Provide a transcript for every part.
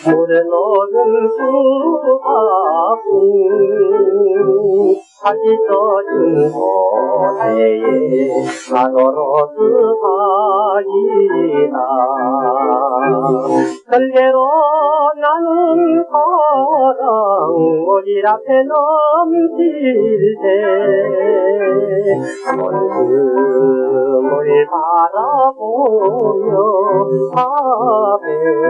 물에 녹은 수박은 다시 젖은 모래에 나노로스 하이다. 설계로 나는 사랑 모질 앞에 넘칠 때 원금을 바라보며 밤에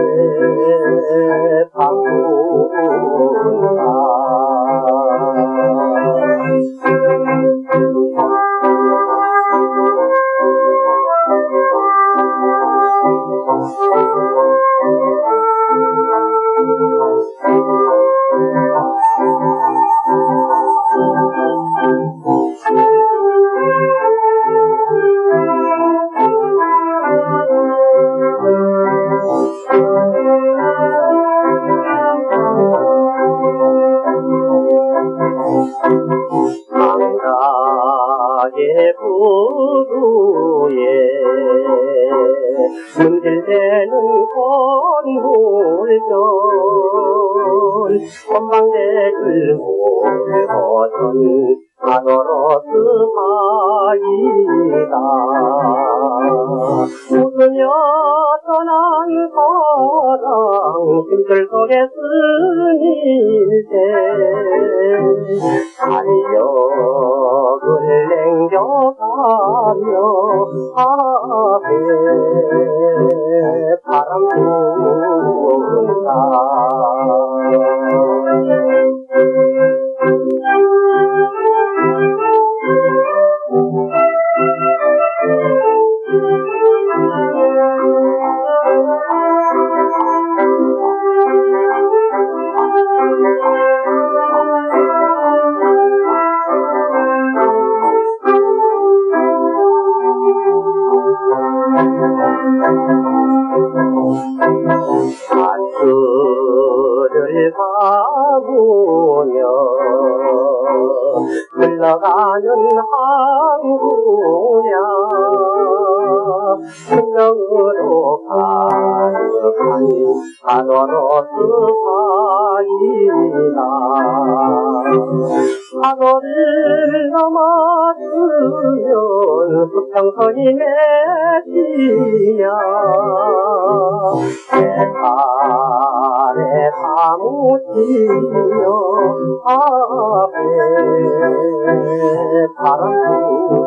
바꾼다. 강가의 부두에 문질대는 곤불전 건방대를 모르던 나노로스 하이다. 웃으며 떠난 사랑 숨들 속에 스밀 때 달력을 냉겨가며 앞에 바람 분다. 하늘을 바보며 흘러가는 항구야 생명으로 가득한 나노로스 하이다. 파도를 넘었으면 수평선이 맺히냐 내 팔에 사무치며 앞에 바람